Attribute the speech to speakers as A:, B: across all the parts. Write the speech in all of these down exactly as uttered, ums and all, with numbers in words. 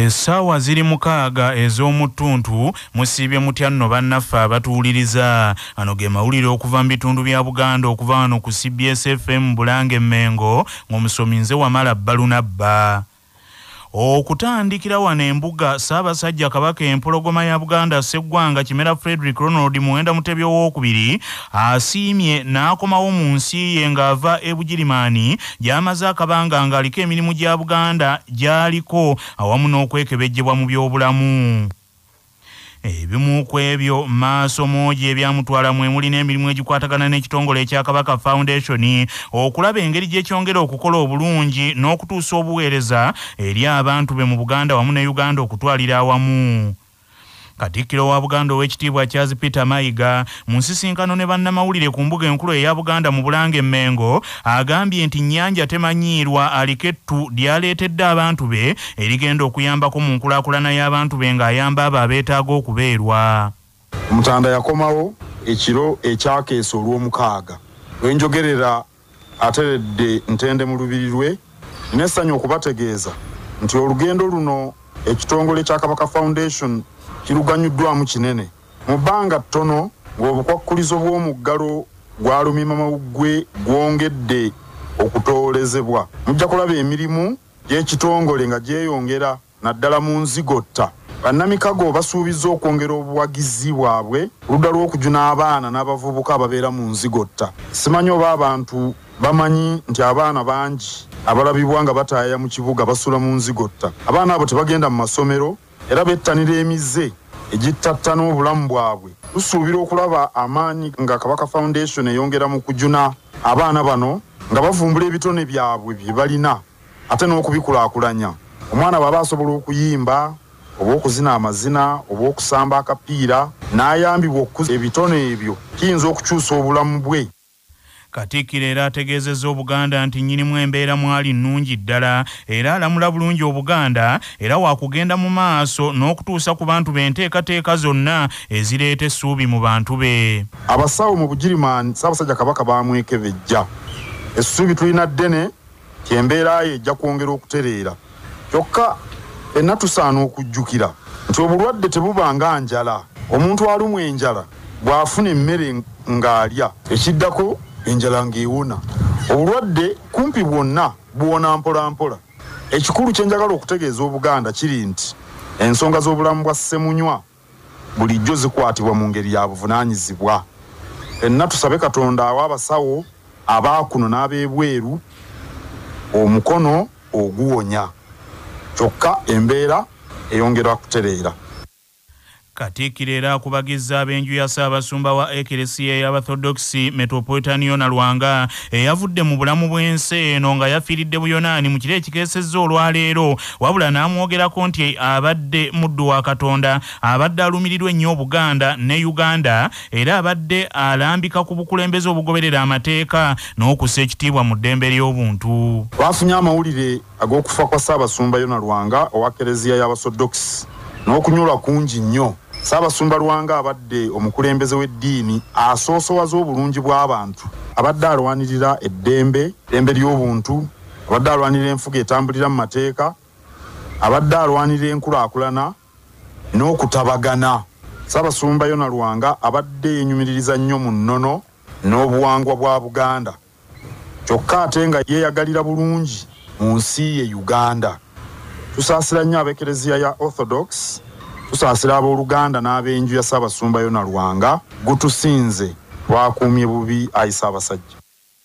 A: Esawa ziri mukaaga ez'omutuntu musibye mutya nno bannaffe abatuwuliriza. Ano ge mawulire okuva mu bitundu bya Buganda okuva wano ku C B S F M Bulange Mengo ng'omusomi nze Wamala Balunabba. Okutandikira wano embuga Ssaabasajja Kabaka empologoma ya Buganda Sseggwanga Kimera Frederick Ronald Muwenda Mutebyo w'okubiri Asimye Nakomawo mu nsi ye ng'ava e Bugirimani gy'amaze akabanga ng'aliko emirimu gya Buganda gy'aliko awamu n'okwekebejjebwa mu by'obulamu. Ebimu ku ebyo maaso moja ebyamutwala mwe muli n'emirimu egikwatagana n'ekitongole ekya Kabaka Foundation okulaba engeri gy'ekyongera okukola obulungi n'okutuusa obuweereza eri abantu be mu Buganda wamu ne Uganda okutwalira awamu. Katikkiro wa Buganda ow'ekitiibwa Charles Peter Mayiga mu nsisinkano ne bannamawulire ku mbuga enkulu eya Buganda mu Bulange Mengo agambye nti nnyanja temanyiirwa aliko ettu lyaleetedde abantu be erigenda okuyambako mu nkulaakulana y'abantu be ng'ayamba abo abeetaaga okubeerwa.
B: Omutanda yakomawo ekiro ekyakeesa olw'omukaaga wenjogerera ateredde ntende mu lubiri lwe n'essanyu okubategeeza nti olugendo luno ekitongole kya Kabaka Foundation kiruganyuddwamu kinene mu bbanga ttono ng'obukwakkulizo bw'omuggalo gwalumima mawuggwe gwongedde okutoolezebwa. Mujja kulaba emirimu gy'ekitongole nga gyeyongera naddala mu nzigotta. Bannamikago basuubiza okwongera obuwagizi bwabwe oludda lw'okujuna abaana n'abavubuka ababeera mu nzigotta. Simanyi oba abantu bamanyi nti abaana bangi abalabibwa nga bataaya mu kibuga basula mu nzigotta. Abaana abo tebagenda mu masomero era bettanira emize egittattana obulamu bwabwe. Tusuubira okulaba amaanyi nga Kabaka Foundation eyongera mu kujuna abaana bano nga bavumbula ebitone byabwe bye balina ate n'okubikulaakulanya. Omwana bw'aba asobola okuyimba oba okuzina amazina oba okusamba akapiira n'ayambibwa okukuza ebitone ebyo kiyinza okukyusa obulamu bwe.
A: Katikkiro era ategeezezza Obuganda nti nnyinimu embeera mwali nnungi ddala era alamula bulungi Obuganda era wakugenda mu maaso n'okutuusa ku bantu be enteekateeka zonna ezireeta essuubi mu bantu be.
B: Abasawo mu Bugirimani Ssaabasajja Kabaka baamwekebejja. Essuubi tulina ddene ti embeera ye ejja kwongera okutereera. Kyokka enna tusaana okujjukira nti obulwadde tebubanga njala. Omuntu alumwa enjala bw'afuna emmere ng'alya ekiddako enjala ng'ewona. Obulwadde kumpi bwonna buwona mpola mpola. Ekikulu kye njagala okutegeeza Obuganda kiri nti ensonga z'obulamu bwa ssemunywa bulijjo zikwatibwa mu ngeri ya buvunaanyizibwa. Enna tusabe Katonda awa abasawo abaakuno n'ab'ebweru omukono oguwonya. Kyokka embeera eyongera kutereera.
A: Katikkiro era akubagizza ab'enju ya Ssaabasumba wa Ekelesiya y'Abathodokisi Metropolitan Yona lwanga eyavudde mu bulamu bw'ensi eno nga yafiiridde Buyonaani mu kiro ekikeesezza olwaleero wabula n'amwogerako nti abadde muddu wa Katonda abadde alumiriddwa ennyo Obuganda ne Uganda era abadde alambika ku bukulembeze obugoberera amateeka n'okussa ekitiibwa mu ddembe ly'obuntu.
B: Bafunye amawulire ag'okufa kwa Ssaabasumba Yona lwanga owa Ekelesiya y'Abathodokisi n'okunyolwa kungi nnyo. Ssaabasumba Lwanga abadde omukulembeze w'eddiini asoosowaza obulungi bw'abantu, abadde alwanirira eddembe eddembe ly'obuntu, abadde alwanirira enfuga etambulira mu mateeka, abadde alwanirira enkulaakulana n'okutabagana. Ssaabasumba Yona Lwanga abadde yenyumiririza nnyo mu nnono n'obuwangwa bwa Buganda, kyokka ate nga yeeyagalira bulungi mu nsi ye Uganda. Tusaasira nnyo ab'Ekelesiya ya Orthodox, tusaasira ab'Oluganda n'ab'enju ya Ssaabasumba Yona Lwanga, gutusinze twakuumye bubi ayi Ssaabasajja.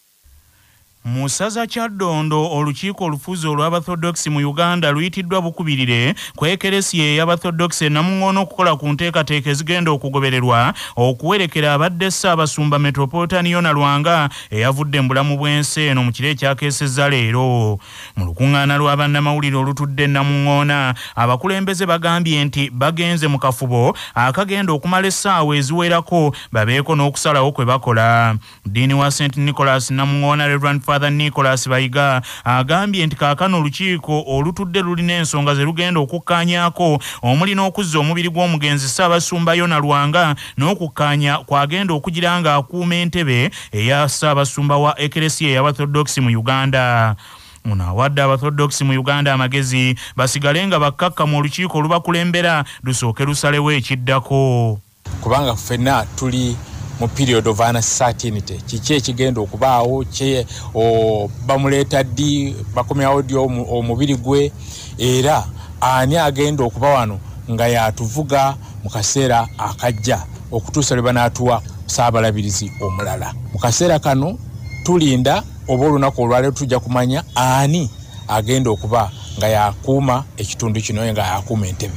A: Mu ssaza Kyaddondo olukiiko olufuzi olw'Abathodokisi mu Uganda luyitiddwa bukubirire ku Ekelesiya ey'Abathodokisi e Namuŋŋoono okukola ku nteekateeka ezigenda okugobererwa okuwerekera abadde Ssaabasumba Metropolitan Yona Lwanga eyavudde mu bulamu bw'ensi eno mu kiro ekyakeesezza leero. Mu lukuŋŋaana lwa bannamawulire olutudde e Namuŋŋoona abakulembeze bagambye nti bagenze mu kafubo akagenda okumala essaawa eziwerako babeeko n'okusalawo kwe bakola. Ddiini wa Saint Nicholas Namuŋŋoona Reverend Father Nicholas Bayiga agambye nti kaakano olukiiko olutudde lulina ensonga ze lugenda okukkaanyaako omuli n'okuzza omubiri gw'omugenzi Ssaabasumba Yona Lwanga n'okukkaanya kwagenda okugira nga akuuma entebe eya Ssaabasumba wa Ekelesiya y'Abathodokisi mu Uganda. Ono awadde abaorthodox mu Uganda amagezi basigale nga bakkakka mu olukiiko olubakulembera lusooke lusalewo ekiddako.
C: Kubanga ffenna tuli mu period of uncertainty. Kiki ekigenda okubaawo, kye bamuleeta ddi, bakomyawo ddi omubiri gwe, era ani agenda okuba wano nga yatuvuga mu kaseera akajja okutuusa lwe banaatuwa saabalabirizi omulala. Mu kaseera kano tulinda oba olunaku olwaleero tujja kumanya ani agenda okuba nga yakuuma ekitundu kino nga yakuuma entebe.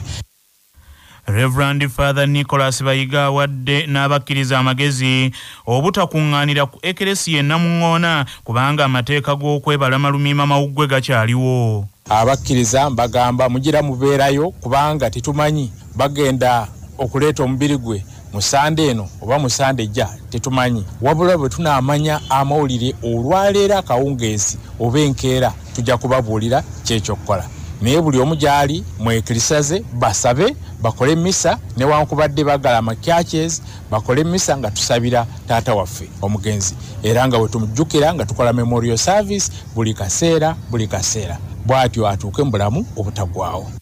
A: Reverend Father Nicholas Bayiga awadde n'abakkiriza amagezi obutakuŋŋaanira ku ekeresiya Namuŋŋoona kubanga amateeka g'okwebalama lumiima mawuggwe gakyaliwo.
C: Abakkiriza mbagamba mugira mubeerayo kubanga tetumanyi bagenda okuleeta omubiri gwe musande eno oba musande ejja tetumanyi. Wabula bwe tunaamanya amawulire olwaleero akawungeezi oba enkeera tujja kubabuulira kyekyokukola. Naye buli omu gy'ali mwekirisaze basabe bakole misa newankubadde bagalama churches bakole misa nga tusabira taata waffe omugenzi era nga bwe tumujjukira nga tukola memorial service buli kaseera buli kaseera bw'atyo atuuke mu bulamu obutaggwaawo.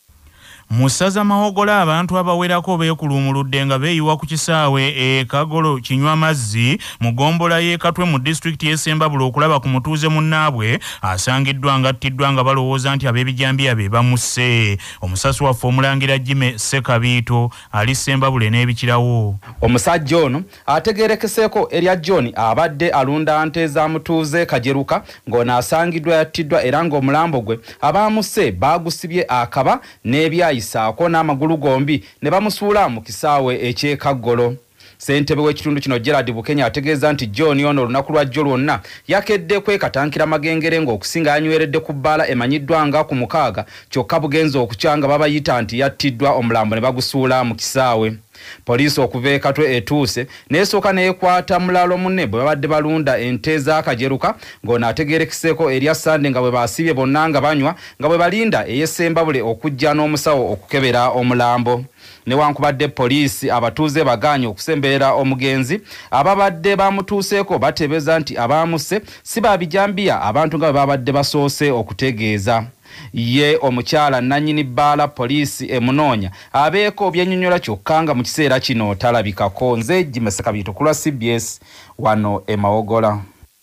A: Mu ssaza Mawogola abantu abawerako beekulumuludde nga beeyiwa ku kisaawe e Kagolo kinywa mazzi mu gombola y'e Katwe mu disitulikiti y'e Ssembabule okulaba ku mutuuze munnaabwe asangiddwa ng'attiddwa nga balowooza nti ab'ebijambiya be bamusse. Omusasi waffe omulangira Jime Ssekabiito ali Ssembabule n'ebikirawo.
D: Omusajja ono ategeerekeseeko erya John abadde alunda nte za mutuuze Kajeruka ng'ono asangiddwa yattiddwa era ng'omulambo gwe abaamusse baagusibye akaba n'ebyayi saako n'amagulu gombi ne bamusuula mu kisaawe eky'Ekaggolo. Ssentebe w'ekitundu kino Gerard Bukenya ategeeza nti John ono olunaku lwa jjo lwonna yakedde kwekatankira magengere ng'okusinga anyweredde ku bbaala emanyiddwa nga ku mukaaga kyokka bugenza okukyanga babayita nti yattiddwa omulambo ne bagusuula mu kisaawe. Poliisi okuva e Katwe etuuse n'esooka n'ekwata mulalo munne bwe babadde balunda ente za Kajeruka ng'ono ategeerekiseeko erya Sande nga bwe baasibye bonna nga banywa nga bwe balinda ey'e Ssembabule okujja n'omusawo okukebera omulambo. Newankubadde poliisi abatuuze bagaanye okusemberera omugenzi ababadde bamutuuseeko batebeeza nti abaamuse si babijambiya abantu nga bwe babadde basoose okutegeeza. Ye omukyala nannyini bbaala poliisi emunoonya abeeko byennyonnyola kyokka nga mu kiseera kino talabikako. Nze Jime Ssekabiito ku lwa C B S wano e Mawogola.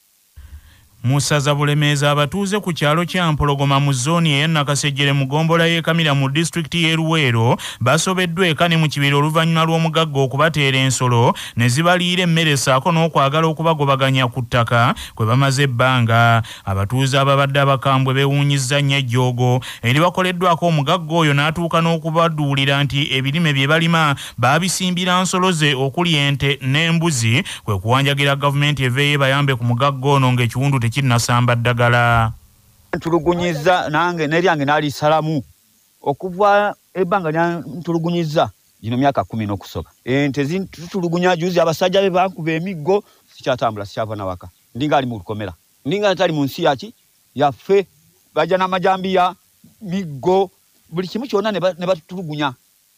A: Mu ssaza Bulemeeza abatuuze ku kyalo kya Mpologoma mu zooni ey'e Nakasejjere mu gombola y'e Kamira mu disitulikiti y'e Luweero basobeddwa eka ne mu kibira oluvannyuma lw'omugagga okubateera ensolo ne zibaliira emmere ssaako n'okwagala okubagobaganya ku ttaka kwe bamaze ebbanga. Abatuuze ababadde abakambwe beewuunyizza nnyo ejjoogo eribakoleddwako omugagga oyo n'atuuka n'okubaduulira nti ebirime bye balima baabisimbira nsolo ze okuli ente n'embuzi kwe kuwanjagira gavumenti eveeyo bayambe ku mugagga ono ng'ekiwundu kinnasamba ddagala.
E: Ntulugunyiza nange neryange nali salamu okuva ebbanga lya ntulugunyiza gino myaka kumi n'okusoba. Ente zintulugunya juzi abasajja be bakuba emiggo sikyatambula sikyava na waka ndinga ali mu lukomera ndinga atali mu nsi yaki yaffe bajja n'amajambiya miggo buli kimu kyonna ne batulugunya.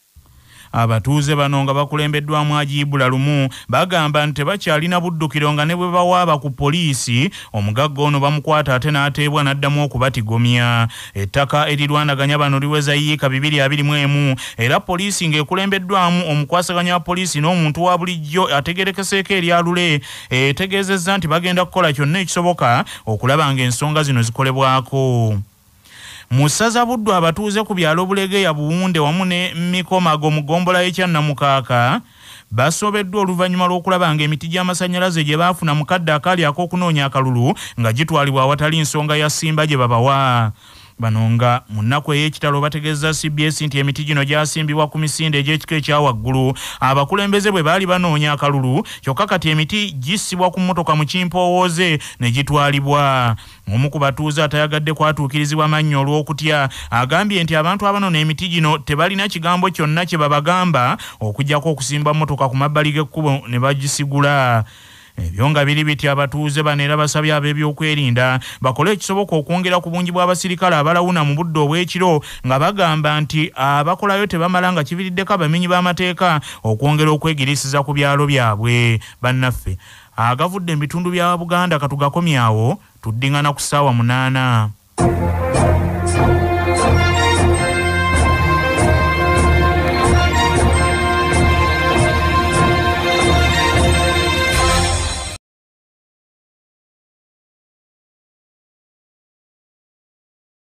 A: Abatuuze bano nga bakulembeddwamu Ajiibula Lumu bagamba nti bakyalina buddukiro nga ne bwe bawaaba ku poliisi omugagga ono bamukwata ate n'ateebwa n'addamu okubatigomya. Ettaka erirwanaganya bano liweza yiika bibiri abiri mu emu era poliisi ng'ekulembeddwamu omukwasaganya wa poliisi n'omuntu wa bulijjo ategeerekeseeko eryalule etegeezezza nti bagenda kukola kyonna ekisoboka okulaba ng'ensonga zino zikolebwako. Mu ssaza Buddu abatuuze ku byalo Bulegeya Buwunde wamu ne Mikomago mu gombola y'ekya Namukaaka basobeddwa oluvannyuma lw'okulaba ng'emiti gy'amasannyalaze gye baafuna mu kadde akaali ak'okunoonya akalulu nga gitwalibwa awatali nsonga ya ssimba gye babawa. Bano nga mu nnaku ey'ekitalo bategeeza C B S nti emiti gino gyasimbibwa ku misinde egy'ekika ekya waggulu abakulembeze bwe baali banoonya akalulu kyokka kati emiti gissibwa ku mmotoka mu kimpowooze ne gitwalibwa. Omu ku batuuze atayagadde kwatuukirizibwa mannyo olw'okutya agambye nti abantu abanona emiti gino tebalina kigambo kyonna kye babagamba okuggyako okusimba mmotoka ku mabbali g'ekkubo ne bagisigula. Ebyo nga biri biti abatuuze bano era basabye ab'ebyokwerinda bakole ekisoboka okwongera ku bungi bw'abasirikale abalawuna mu budde obw'ekiro nga bagamba nti abakolayo tebamala nga kiviiriddeko abamenyi b'amateeka okwongera okwegirisiza ku byalo byabwe. Bannaffe agavudde mu bitundu bya Buganda katugakomyawo tuddingana ku ssaawa munaana.